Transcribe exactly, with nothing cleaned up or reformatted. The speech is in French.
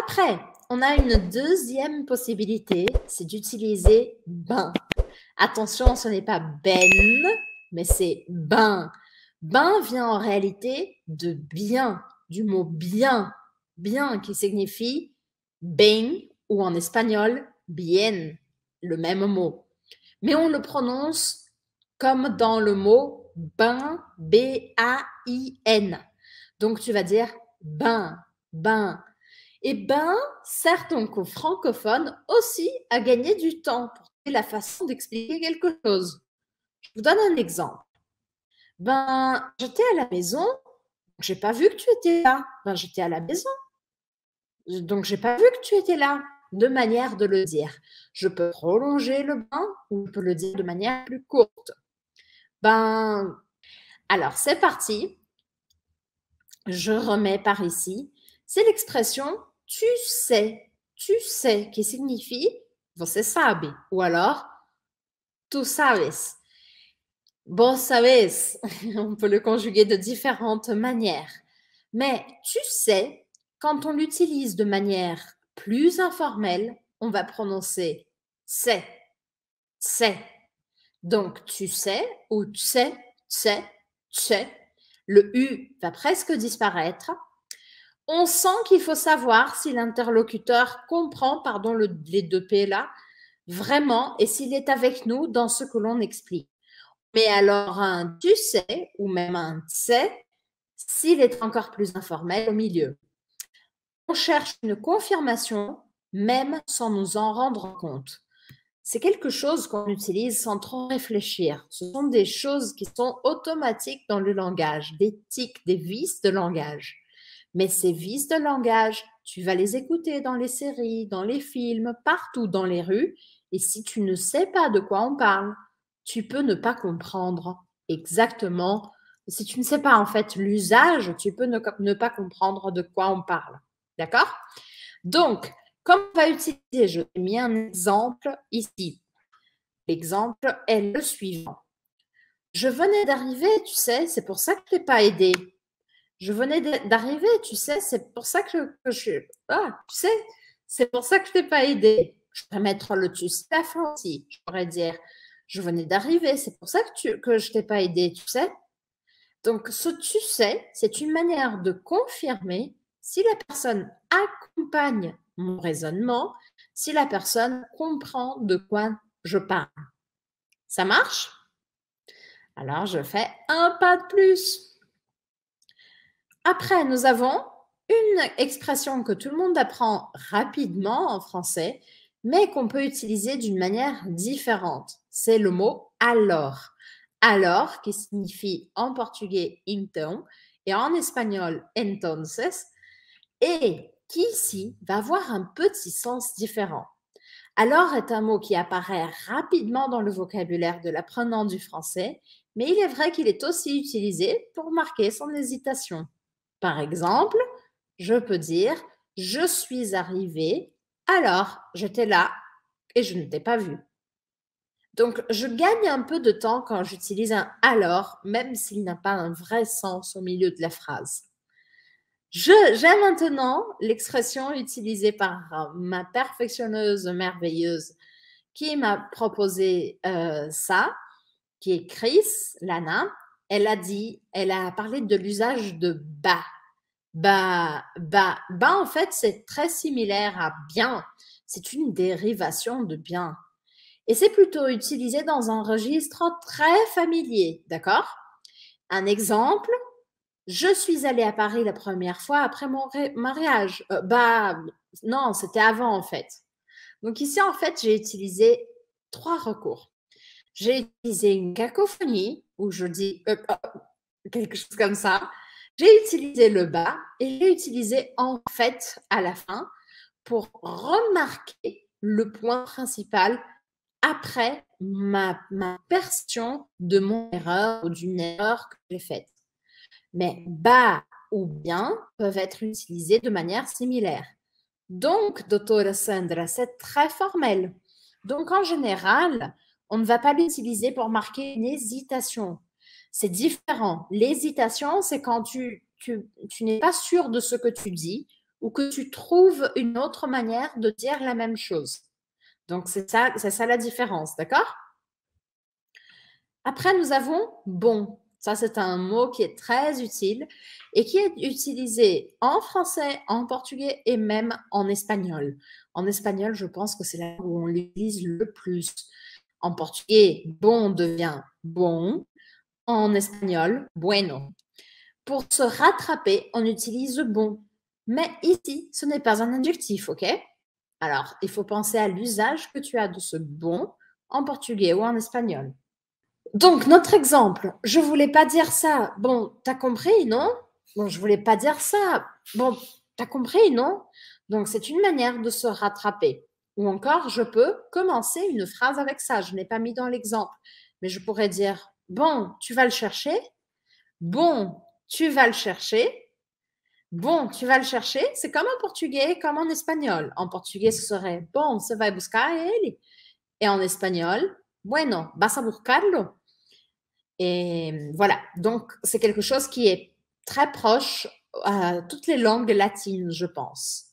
Après, on a une deuxième possibilité, c'est d'utiliser ben. Attention, ce n'est pas ben, mais c'est ben. Ben vient en réalité de bien, du mot bien, bien qui signifie bien ou en espagnol bien, le même mot. Mais on le prononce comme dans le mot ben, B A I N. Donc tu vas dire ben, ben. Et ben sert donc aux francophones aussi à gagner du temps pour trouver la façon d'expliquer quelque chose. Je vous donne un exemple. Ben, j'étais à la maison, j'ai pas vu que tu étais là. Ben, j'étais à la maison, donc j'ai pas vu que tu étais là. Deux manières de le dire. Je peux prolonger le ben ou je peux le dire de manière plus courte. Ben, alors c'est parti. Je remets par ici. C'est l'expression tu sais, tu sais, qui signifie você sabe ou alors tu sabes. Vos sabes, on peut le conjuguer de différentes manières. Mais tu sais, quand on l'utilise de manière plus informelle, on va prononcer c'est, c'est. Donc tu sais ou tu sais, tu sais, tu sais. Le U va presque disparaître. On sent qu'il faut savoir si l'interlocuteur comprend, pardon, le, les deux P là, vraiment, et s'il est avec nous dans ce que l'on explique. Mais alors un tu sais ou même un sais s'il est encore plus informel au milieu. On cherche une confirmation même sans nous en rendre compte. C'est quelque chose qu'on utilise sans trop réfléchir. Ce sont des choses qui sont automatiques dans le langage, des tics, des vices de langage. Mais ces vices de langage, tu vas les écouter dans les séries, dans les films, partout dans les rues. Et si tu ne sais pas de quoi on parle, tu peux ne pas comprendre exactement. Si tu ne sais pas en fait l'usage, tu peux ne, ne pas comprendre de quoi on parle. D'accord? Donc, comme on va utiliser, je t'ai mis un exemple ici. L'exemple est le suivant. Je venais d'arriver, tu sais, c'est pour ça que je t'ai pas aidé. Je venais d'arriver, tu sais, c'est pour ça que, que je... Ah, tu sais, c'est pour ça que je t'ai pas aidé. Je pourrais mettre le tu sais à la fin aussi. Je pourrais dire, je venais d'arriver, c'est pour ça que, tu, que je t'ai pas aidé, tu sais. Donc, ce tu sais, c'est une manière de confirmer si la personne accompagne mon raisonnement, si la personne comprend de quoi je parle. Ça marche? Alors, je fais un pas de plus. Après, nous avons une expression que tout le monde apprend rapidement en français, mais qu'on peut utiliser d'une manière différente. C'est le mot alors. Alors, qui signifie en portugais então et en espagnol entonces, et qui ici va avoir un petit sens différent. Alors est un mot qui apparaît rapidement dans le vocabulaire de l'apprenant du français, mais il est vrai qu'il est aussi utilisé pour marquer son hésitation. Par exemple, je peux dire « Je suis arrivé, alors j'étais là et je ne t'ai pas vu ». Donc, je gagne un peu de temps quand j'utilise un « alors », même s'il n'a pas un vrai sens au milieu de la phrase. J'ai maintenant l'expression utilisée par ma perfectionneuse merveilleuse qui m'a proposé euh, ça, qui est Chris, Lana. Elle a dit, elle a parlé de l'usage de « bah ». Bah, bah, bah, en fait, c'est très similaire à bien. C'est une dérivation de bien. Et c'est plutôt utilisé dans un registre très familier, d'accord? Un exemple, je suis allée à Paris la première fois après mon mariage. Euh, bah, non, c'était avant en fait. Donc ici, en fait, j'ai utilisé trois recours. J'ai utilisé une cacophonie où je dis euh, euh, quelque chose comme ça. J'ai utilisé le bas et j'ai utilisé en fait à la fin pour remarquer le point principal après ma, ma perception de mon erreur ou d'une erreur que j'ai faite. Mais bas ou bien peuvent être utilisés de manière similaire. Donc, doutora Sandra, c'est très formel. Donc, en général, on ne va pas l'utiliser pour marquer une hésitation. C'est différent. L'hésitation, c'est quand tu, tu, tu n'es pas sûr de ce que tu dis ou que tu trouves une autre manière de dire la même chose. Donc, c'est ça, c'est ça la différence, d'accord? Après, nous avons bon. Ça, c'est un mot qui est très utile et qui est utilisé en français, en portugais et même en espagnol. En espagnol, je pense que c'est là où on l'utilise le plus. En portugais, bon devient bon. En espagnol, bueno. Pour se rattraper, on utilise bon. Mais ici, ce n'est pas un adjectif, ok? Alors, il faut penser à l'usage que tu as de ce bon en portugais ou en espagnol. Donc, notre exemple, je voulais pas dire ça. Bon, t'as compris, non? Bon, je voulais pas dire ça. Bon, t'as compris, non? Donc, c'est une manière de se rattraper. Ou encore, je peux commencer une phrase avec ça. Je n'ai pas mis dans l'exemple, mais je pourrais dire, bon, tu vas le chercher. Bon, tu vas le chercher. Bon, tu vas le chercher. C'est comme en portugais, comme en espagnol. En portugais, ce serait, bon, você vai buscar ele. Et en espagnol, bueno, vas a buscarlo. Et voilà, donc c'est quelque chose qui est très proche à toutes les langues latines, je pense.